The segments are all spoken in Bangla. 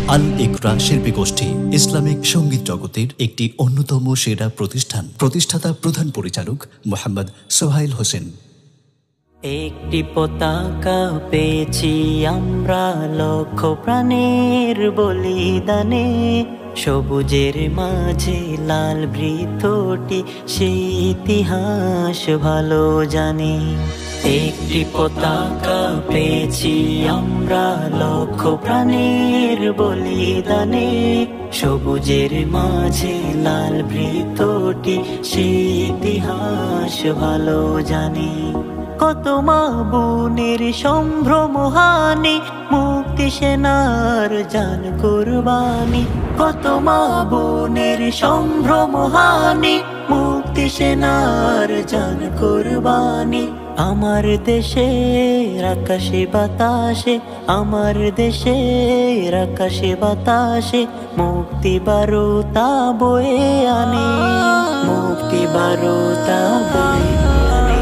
আল ইকরা শিল্পী গোষ্ঠী ইসলামিক সঙ্গীত জগতের একটি অন্যতম সেরা প্রতিষ্ঠান। প্রতিষ্ঠাতা প্রধান পরিচালক মোহাম্মদ সোহাইল হোসেন। একটি পতাকা পেয়েছি আমরা লক্ষ প্রাণের বলিদানে, সবুজের মাঝে লাল বৃত্তটি সেই ইতিহাস ভালো জানি। একটি পতাকা পেয়েছি আমরা লক্ষ প্রাণের বলিদানে, সবুজের মাঝে লাল বৃত্তটি সেই ইতিহাস ভালো জানি। কত মা বোনের সম্ভ্রম হানি, মুক্তি সেনার জান কুরবানি। কত মা বোনের সম্ভ্রম হানি, মুক্তি সেনার জান কুরবানি। আমার দেশের আকাশে বাতাসে, আমার দেশের আকাশে বাতাসে মুক্তি বারতা বয়ে আনে, মুক্তি বারতা বয়ে আনে।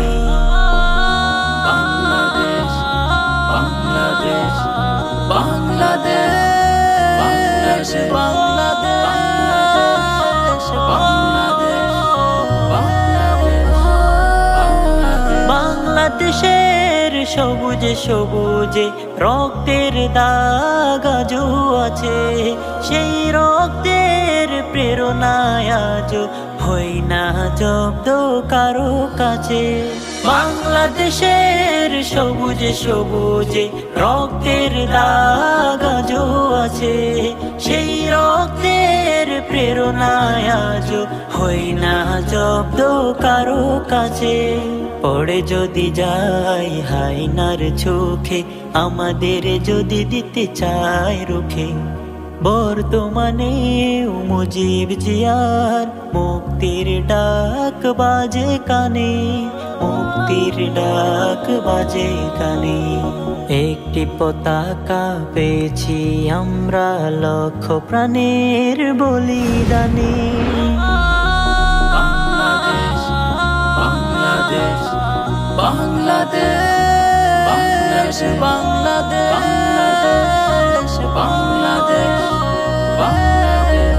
বাংলাদেশ বাংলাদেশ বাংলাদেশ বাংলাদেশ বাংলাদেশের সবুজে সবুজে রক্তের দাগ আজও আছে, সেই রক্তের প্রেরণায় আজও হই না জব্দ কারো কাছে। বাংলাদেশের সবুজে সবুজে রক্তের দাগ আজও আছে, সেই রক্তের প্রেরণায় আজও হই না জব্দ কারো কাছে। পড়ে যদি যাই হায়নার চোখে, আমাদের যদি দিতে চায় রুখে, বর্তমানে মুজিব জিয়ার মুক্তির ডাক বাজে কানে, মুক্তির ডাক বাজে কানে। একটি পতাকা পেয়েছি আমরা লক্ষ প্রাণের বলিদানে। বাংলাদেশ বাংলাদেশ বাংলাদেশ বাংলাদেশ বাংলাদেশ বাংলাদেশ।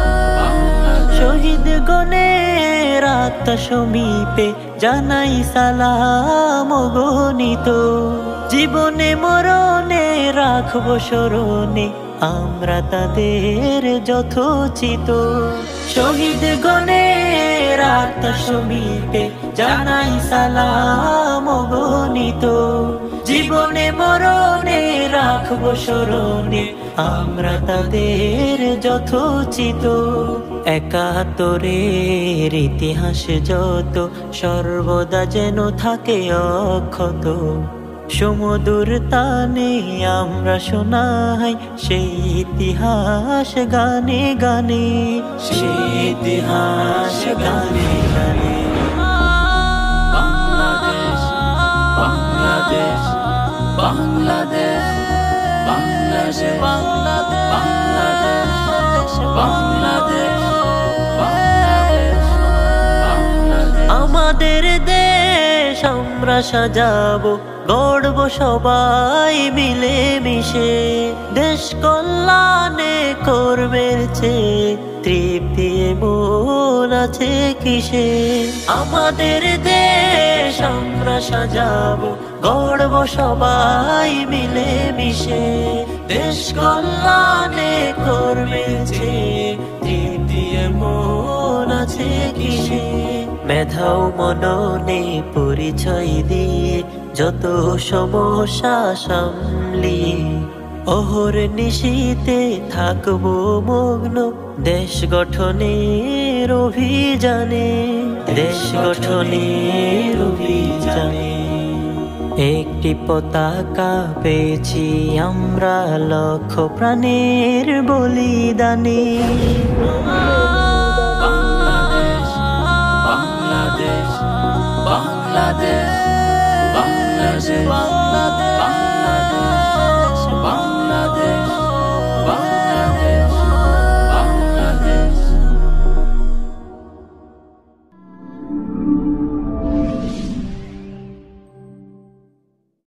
শহীদ গণের আত্মা সমীপে জানাই সালাম গণিত, জীবনে মরণে রাখবো স্মরণে আমরা তাদের যথোচিত। শহীদ গণের আত্মা সমীপে জানাই সালাম গণিত, জীবনে মরণে রাখবো স্মরণে আমরা তাদের যথোচিত। একাত্তরের ইতিহাস যত সর্বদা যেন থাকে অক্ষত, সমুদুর তানে আমরা শোনাই সেই ইতিহাস গানে গানে, সেই ইতিহাস গানে গানে। বাংলাদেশ বাংলাদেশ বাংলাদেশ বাংলাদেশ বাংলাদেশ বাংলাদেশ বাংলাদেশ। আমাদের দেশ আমরা সাজাবো, গড়বো সবাই মিলে মিশে, দেশ কল্যাণে করবের চেয়ে তৃপ্তি মন আছে কিসে। আমাদের দেশ আমরা সাজাবো, গড়বো সবাই মিলে মিশে, দেশ কল্যাণে করবের চেয়ে তৃপ্তি মন আছে কিসে। মেধাও মননে পরিচয় দিয়ে যত সমস্যা সামলিয়ে, অহর নিশীতে থাকবো মগ্ন দেশ গঠনের অভিযানে, দেশ গঠনের অভিযানে। একটি পতাকা পেয়েছি আমরা লক্ষ প্রাণের বলিদানে। বাংলাদেশ বাংলাদেশ বাংলাদেশ বাংলাদেশ।